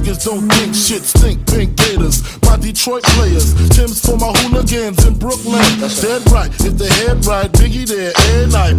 niggas don't think shit stink, pink gators. My Detroit players, Tim's for my hooligans in Brooklyn. Dead right, if the head right, Biggie there, every night.